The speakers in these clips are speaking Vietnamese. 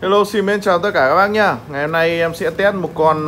Hello, xin mến chào tất cả các bác nhá. Ngày hôm nay em sẽ test một con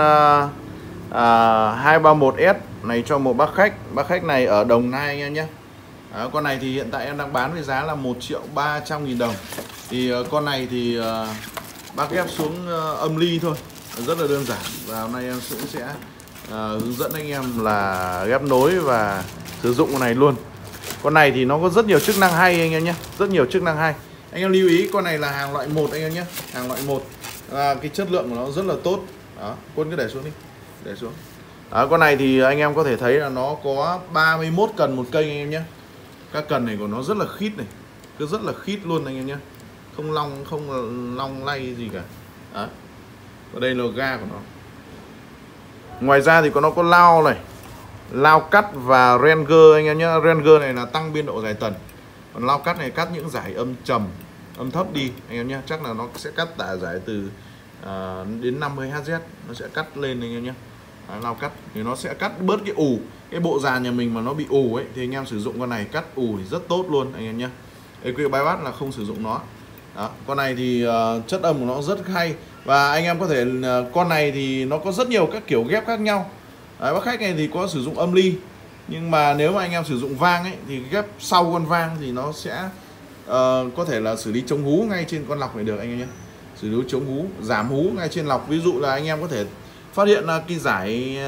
231S này cho một bác khách. Bác khách này ở Đồng Nai anh em nhé. Con này thì hiện tại em đang bán với giá là 1.300.000 đồng. Thì con này thì bác ghép xuống âm ly thôi, rất là đơn giản. Và hôm nay em cũng sẽ hướng dẫn anh em là ghép nối và sử dụng con này luôn. Con này thì nó có rất nhiều chức năng hay anh em nhé, rất nhiều chức năng hay. Anh em lưu ý con này là hàng loại 1 anh em nhé, hàng loại 1. Cái chất lượng của nó rất là tốt. Đó, Quân cứ để xuống đi, để xuống. Đó, con này thì anh em có thể thấy là nó có 31 cần một cây anh em nhé. Các cần này của nó rất là khít này, cứ rất là khít luôn anh em nhé, không long lay gì cả. Đó. Ở đây là ga của nó. Ngoài ra thì nó có lao này, lao cắt và Ranger anh em nhé. Ranger này là tăng biên độ giải tần, còn lao cắt này cắt những giải âm trầm, âm thấp đi anh em nhé. Chắc là nó sẽ cắt tại giải từ đến 50 Hz, nó sẽ cắt lên anh em nhé. Lao cắt thì nó sẽ cắt bớt cái ù, cái bộ dàn nhà mình mà nó bị ù ấy thì anh em sử dụng con này cắt ù thì rất tốt luôn anh em nhé. EQ bypass là không sử dụng nó. Đó, con này thì chất âm của nó rất hay. Và anh em có thể con này thì nó có rất nhiều các kiểu ghép khác nhau. Đấy, bác khách này thì có sử dụng âm ly, nhưng mà nếu mà anh em sử dụng vang ấy thì ghép sau con vang thì nó sẽ có thể là xử lý chống hú ngay trên con lọc này được anh em nhé. Xử lý chống hú, giảm hú ngay trên lọc. Ví dụ là anh em có thể phát hiện là cái giải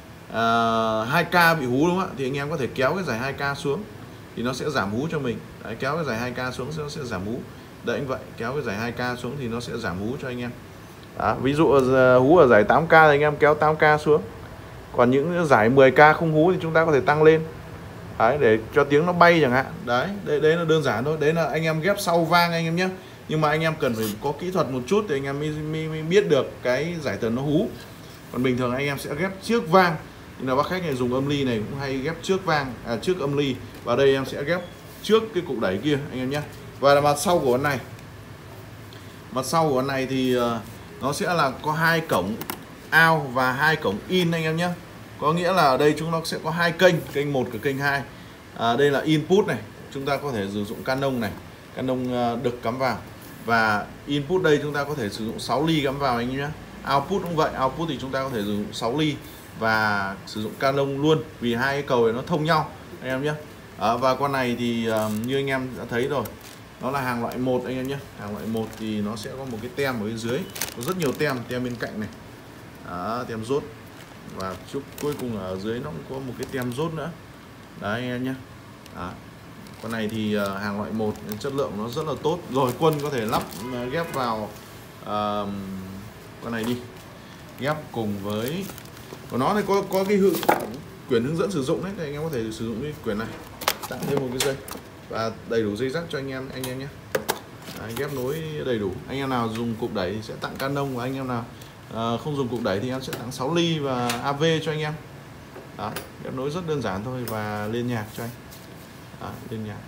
2K bị hú đúng không ạ, thì anh em có thể kéo cái giải 2K xuống thì nó sẽ giảm hú cho mình. Đấy, kéo cái giải 2K xuống nó sẽ giảm hú. Đấy anh vậy, kéo cái giải 2K xuống thì nó sẽ giảm hú cho anh em. Đó, ví dụ hú ở giải 8K thì anh em kéo 8K xuống. Còn những giải 10K không hú thì chúng ta có thể tăng lên. Đấy, để cho tiếng nó bay chẳng hạn. Đấy là đơn giản thôi. Đấy là anh em ghép sau vang anh em nhé. Nhưng mà anh em cần phải có kỹ thuật một chút thì anh em mới biết được cái giải tần nó hú. Còn bình thường anh em sẽ ghép trước vang. Nhưng là bác khách này dùng âm ly này cũng hay ghép trước vang, trước âm ly. Và đây em sẽ ghép trước cái cục đẩy kia anh em nhé. Và là mặt sau của con này. Mặt sau của con này thì nó sẽ là có 2 cổng out và 2 cổng in anh em nhé. Có nghĩa là ở đây chúng nó sẽ có 2 kênh 1 và kênh 2. Đây là input này, chúng ta có thể sử dụng Canon này, Canon đực cắm vào. Và input đây chúng ta có thể sử dụng 6 ly cắm vào anh em nhé. Output cũng vậy, output thì chúng ta có thể sử dụng 6 ly và sử dụng Canon luôn, vì hai cái cầu này nó thông nhau anh em nhé. Và con này thì như anh em đã thấy rồi, nó là hàng loại 1 anh em nhé. Hàng loại 1 thì nó sẽ có một cái tem ở bên dưới, có rất nhiều tem bên cạnh này. Đó, tem rốt. Và chút cuối cùng ở dưới nó cũng có một cái tem rốt nữa. Đấy anh em nhé. Đó. Con này thì hàng loại 1, chất lượng nó rất là tốt. Rồi Quân có thể lắp ghép vào con này đi, ghép cùng với của nó này có cái quyển hướng dẫn sử dụng đấy, thì anh em có thể sử dụng cái quyển này, tặng thêm một cái dây và đầy đủ dây rắc cho anh em nhé. Đấy, ghép nối đầy đủ. Anh em nào dùng cục đẩy thì sẽ tặng Canon, và anh em nào không dùng cục đẩy thì em sẽ tặng 6 ly và AV cho anh em. Đó, ghép nối rất đơn giản thôi và lên nhạc cho anh. Đó, lên nhạc.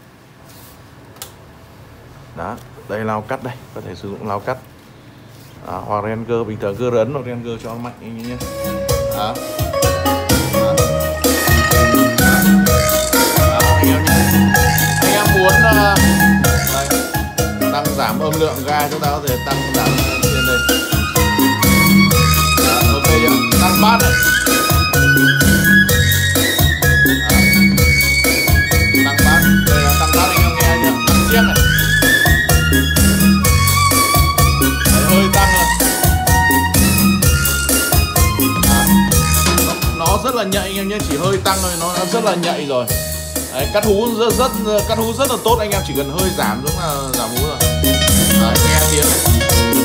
Đó, đây lao cắt đây, có thể sử dụng lao cắt. Đó, hoặc Ranger bình thường cơ rấn hoặc Ranger cho nó mạnh anh nhé. Đó. Đó. Anh em nhé. Anh em muốn đây, tăng giảm âm lượng ga, chúng ta có thể tăng giảm trên đây. Đó, ok chưa? Tăng bass này. Tăng bass, đây là tăng bass anh em nghe chưa? Tăng chiếc này. Đấy, hơi tăng rồi. Nó rất là nhạy anh em nhé, chỉ hơi tăng thôi nó đã rất là nhạy rồi. Đấy, cắt hú rất là tốt, anh em chỉ cần hơi giảm đúng là giảm hú rồi. Đấy, nghe tiếng này.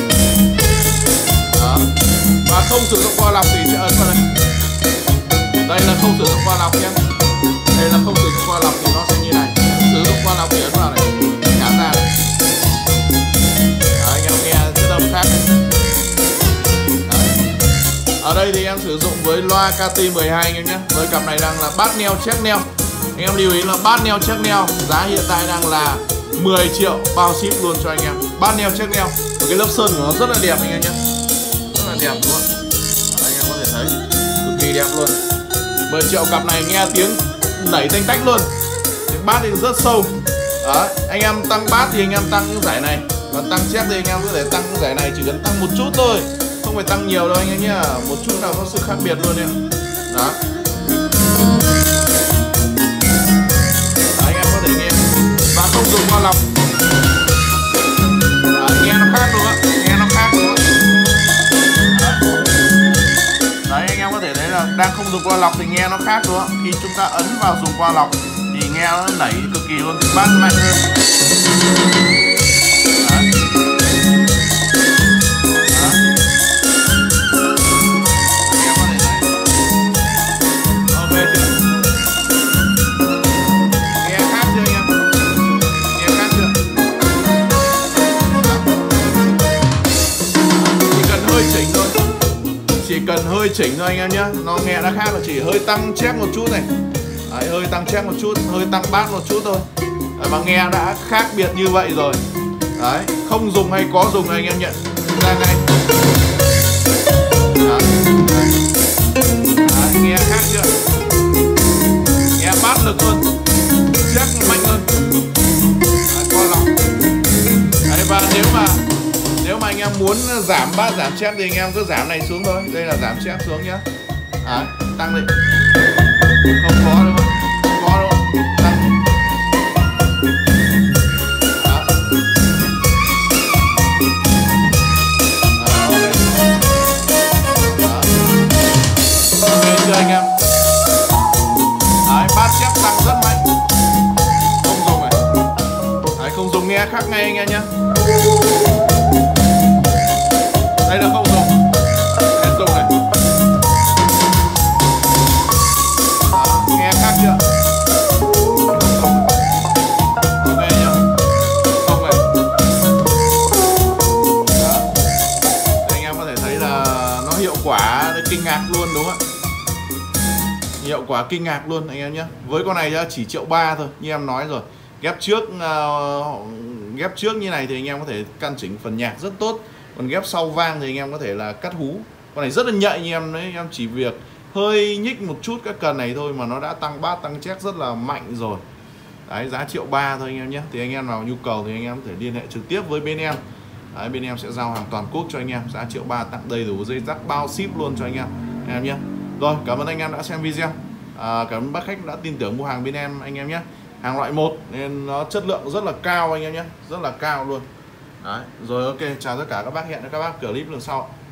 Đó. Và không sử dụng qua lọc thì sẽ ấn vào đây. Đây là không sử dụng qua lọc nhé. Đây là không sử dụng qua lọc thì nó sẽ như này. Sử dụng qua lọc thì ấn vào này, nhả ra này. Đấy, anh em nghe rất âm khác này. Đấy. Ở đây thì em sử dụng với loa KT12 anh em nhé. Với cặp này đang là bass neo check neo. Anh em lưu ý là bass neo check neo, giá hiện tại đang là 10 triệu bao ship luôn cho anh em. Bass neo check neo, và cái lớp sơn của nó rất là đẹp anh em nhé, rất là đẹp luôn. Anh em có thể thấy cực kỳ đẹp luôn. 10 triệu cặp này nghe tiếng nảy tanh tách luôn. Tiếng bass thì rất sâu. Đó, anh em tăng bass thì anh em tăng những giải này, Còn tăng chép thì anh em có thể tăng giải này, chỉ cần tăng một chút thôi, không phải tăng nhiều đâu anh em nhé, một chút nào có sự khác biệt luôn đấy. Đó. Anh em có thể nghe và không dùng qua lọc. Nghe nó khác luôn á, nghe nó khác luôn á. Đấy, anh em có thể thấy là đang không dùng qua lọc thì nghe nó khác luôn á. Khi chúng ta ấn vào dùng qua lọc thì nghe nó nảy cực kỳ luôn, bass mạnh hơn. Đấy. Chỉ cần hơi chỉnh thôi anh em nhé, nó nghe đã khác, là chỉ hơi tăng chép một chút này. Đấy, hơi tăng chép một chút, hơi tăng bass một chút thôi. Đấy, mà nghe đã khác biệt như vậy rồi. Đấy, không dùng hay có dùng anh em nhận ra ngay. Đấy, nghe khác chưa? Nghe bass lực hơn, chép mạnh hơn. Đấy, qua lọc. Đấy, và nếu mà anh em muốn giảm bass giảm chép thì anh em cứ giảm này xuống thôi. Đây là giảm chép xuống nhá. Đấy, tăng lên. Không có đâu, không có đâu. Tăng. Đó. Ok chưa anh em? Đấy, bass chép tăng rất mạnh. Không dùng này. Đấy, không dùng nghe khác ngay anh em nhé. Đây là không dùng. Đây dùng này. Đó, nghe khác chưa? Không dùng. Ok chưa? Không này. Đó. Đây, anh em có thể thấy là nó hiệu quả kinh ngạc luôn đúng không ạ? Hiệu quả kinh ngạc luôn anh em nhé. Với con này chỉ 1,3 triệu thôi, như em nói rồi. Ghép trước như này thì anh em có thể căn chỉnh phần nhạc rất tốt. Còn ghép sau vang thì anh em có thể là cắt hú. Con này rất là nhạy như em đấy, anh em chỉ việc hơi nhích một chút các cần này thôi mà nó đã tăng bass tăng chép rất là mạnh rồi. Đấy, giá 1,3 triệu thôi anh em nhé. Thì anh em nào nhu cầu thì anh em có thể liên hệ trực tiếp với bên em. Đấy, bên em sẽ giao hàng toàn quốc cho anh em, giá 1,3 triệu tặng đầy đủ dây dắt bao ship luôn cho anh em nhé. Rồi, cảm ơn anh em đã xem video. Cảm ơn bác khách đã tin tưởng mua hàng bên em anh em nhé. Hàng loại 1 nên nó chất lượng rất là cao anh em nhé, rất là cao luôn. Đấy, rồi ok, chào tất cả các bác, hẹn các bác clip lần sau.